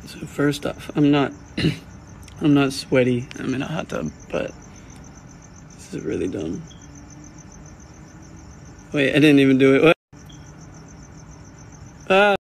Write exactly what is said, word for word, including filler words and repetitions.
So first off, I'm not, I'm not sweaty. I'm in a hot tub, but this is really dumb. Wait, I didn't even do it. What? Ah.